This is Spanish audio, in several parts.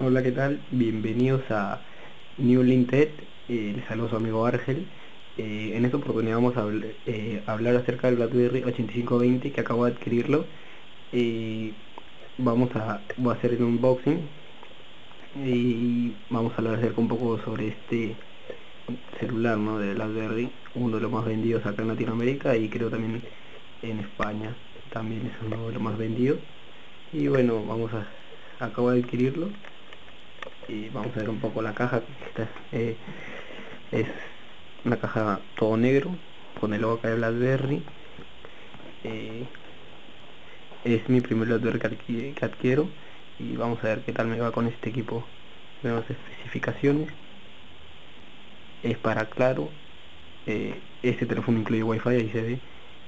Hola, ¿qué tal? Bienvenidos a New Linted. Les saludo su amigo Argel. En esta oportunidad vamos a hablar acerca del BlackBerry 8520 que acabo de adquirirlo. Voy a hacer el unboxing y vamos a hablar acerca un poco sobre este celular, ¿no? De BlackBerry, uno de los más vendidos acá en Latinoamérica y creo también en España. También es uno de los más vendidos. Y bueno, acabo de adquirirlo. Y vamos a ver un poco la caja. Es una caja todo negro con el logo acá de BlackBerry. Es mi primer BlackBerry que adquiero y vamos a ver qué tal me va con este equipo. Vemos especificaciones. Es para Claro. Este teléfono incluye Wi-Fi, ahí se ve.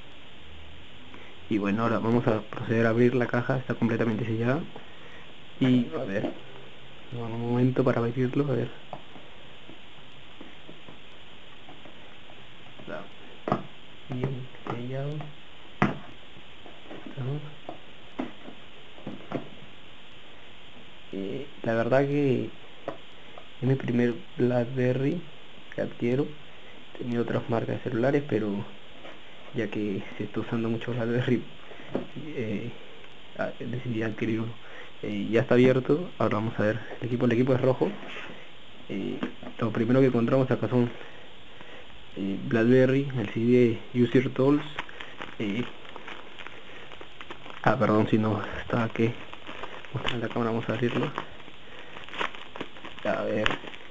Y bueno, ahora vamos a proceder a abrir la caja. Está completamente sellada. Y a ver, un momento para abrirlo, a ver. Está bien sellado. La verdad que es mi primer BlackBerry que adquiero. He tenido otras marcas de celulares, pero ya que se está usando mucho BlackBerry, decidí adquirir uno. Ya está abierto. Ahora vamos a ver el equipo. El equipo es rojo. Lo primero que encontramos acá son BlackBerry, el CD User Tools. Perdón si no estaba aquí mostrando la cámara, vamos a abrirlo. A ver,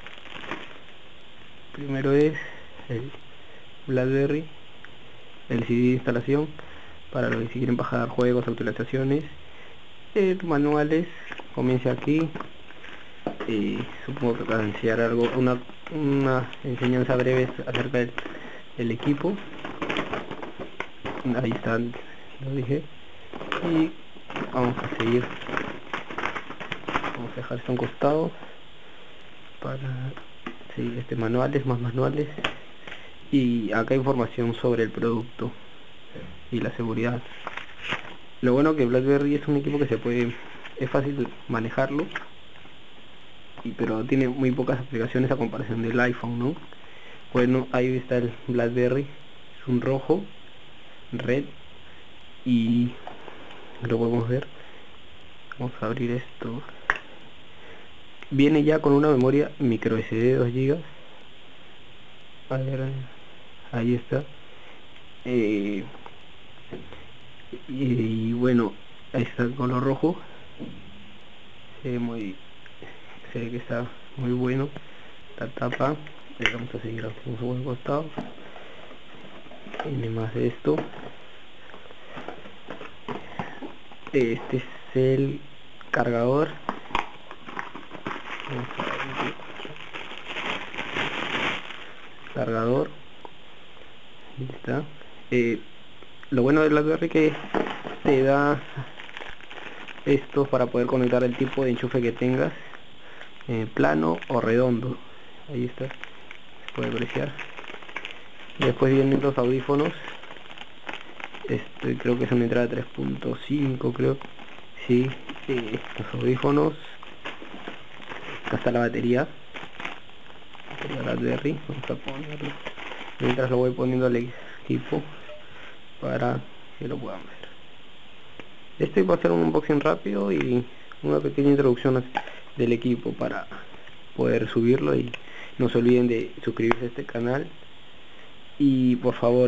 primero es el BlackBerry, el CD de instalación para los que si quieren bajar juegos, actualizaciones, manuales. Comienza aquí. Supongo que para enseñar algo, una enseñanza breve acerca del equipo. Ahí está, lo dije. Y vamos a seguir. Vamos a dejar esto a un costado para seguir más manuales. Y acá hay información sobre el producto y la seguridad. Lo bueno que BlackBerry es un equipo que es fácil manejarlo, pero tiene muy pocas aplicaciones a comparación del iPhone, ¿no? Bueno, ahí está el BlackBerry, es un rojo, red, y lo podemos ver. Vamos a abrir esto. Viene ya con una memoria micro SD de 2 GB. A ver, ahí está. Y bueno, ahí está el color rojo. Se ve que está muy bueno. La tapa, vamos a seguir haciendo un buen costado. Tiene más de esto. Este es el cargador. Cargador. Ahí está. Lo bueno de BlackBerry que te da esto para poder conectar el tipo de enchufe que tengas, plano o redondo. Ahí está, se puede apreciar. Después vienen los audífonos. Creo que es una entrada 3.5, creo. Sí, los audífonos. Acá está la batería BlackBerry. Vamos a ponerlo mientras lo voy poniendo al equipo para que lo puedan ver. Este va a ser un unboxing rápido y una pequeña introducción del equipo para poder subirlo. Y no se olviden de suscribirse a este canal y por favor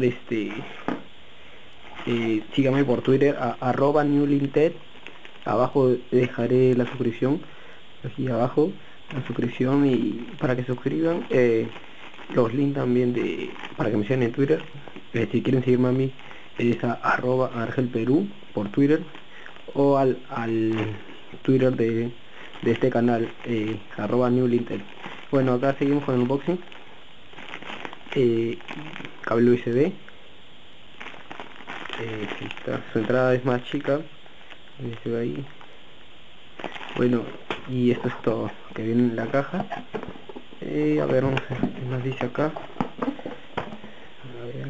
síganme por Twitter a @newlinted. Abajo dejaré la suscripción, aquí abajo la suscripción, y para que se suscriban, los links también para que me sigan en Twitter. Si quieren seguirme a mí es a @argelperú por Twitter, o al Twitter de este canal, @newlinted. Bueno, acá seguimos con el unboxing. Cable USB. Su entrada es más chica, se ve ahí. Bueno, y esto es todo que viene en la caja. A ver, vamos a ver qué más dice acá. A ver.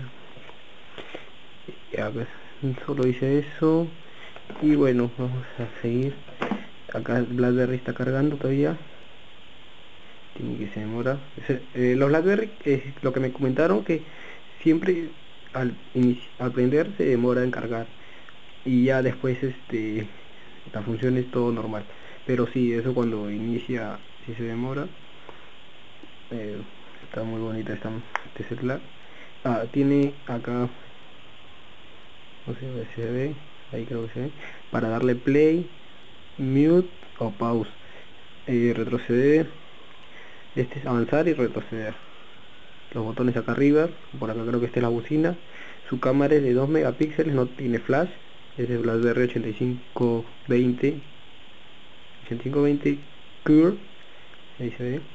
Ya, pues, solo dice eso. Y bueno, vamos a seguir. acá el BlackBerry está cargando todavía, tiene que se demora. Los BlackBerry, lo que me comentaron, que siempre al prender se demora en cargar, y ya después la función es todo normal. Pero sí, eso cuando inicia si se demora. Está muy bonita este celular. Tiene acá, no sé si se ve, ahí creo que se ve, para darle play, mute o pause, retroceder, este es avanzar y retroceder. Los botones acá arriba, por acá creo que esta es la bocina. Su cámara es de 2 megapíxeles, no tiene flash, es de BlackBerry 8520 Curve, ahí se ve.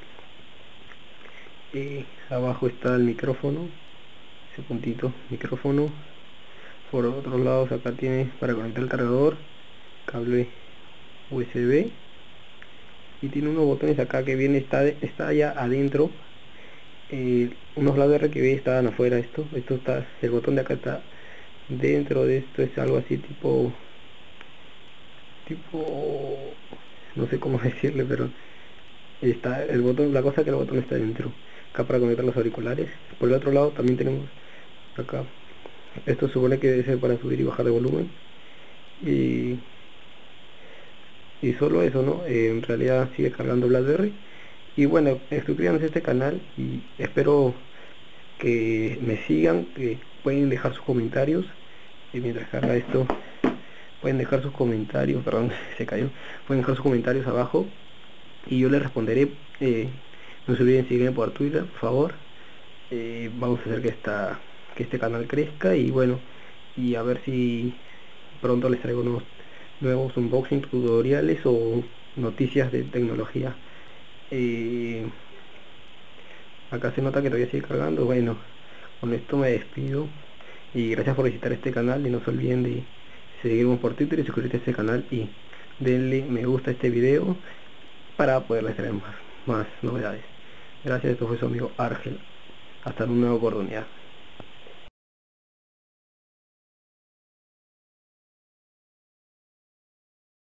Abajo está el micrófono, ese puntito, micrófono. Por otros lados acá tiene para conectar el cargador, cable USB, y tiene unos botones acá que viene, está allá adentro. Unos BlackBerry que ve estaban afuera. Esto está, el botón de acá está dentro de esto, es algo así tipo no sé cómo decirle, pero está el botón, la cosa que el botón está dentro. Acá para conectar los auriculares. Por el otro lado también tenemos acá, esto supone que debe ser para subir y bajar de volumen, y solo eso, ¿no? En realidad sigue cargando BlackBerry. Y bueno, suscríbanse a este canal y espero que me sigan, que pueden dejar sus comentarios, y mientras carga esto pueden dejar sus comentarios, perdón, se cayó, pueden dejar sus comentarios abajo y yo les responderé. No se olviden seguirme por Twitter, por favor. Vamos a hacer que este canal crezca, y bueno, y a ver si pronto les traigo nuevos unboxing, tutoriales o noticias de tecnología. Acá se nota que todavía sigue cargando. Bueno, con esto me despido y gracias por visitar este canal, y no se olviden de seguirme por Twitter y suscribirse a este canal y denle me gusta a este video para poderles traer más novedades. Gracias, esto fue su amigo Argel. Hasta una nueva oportunidad.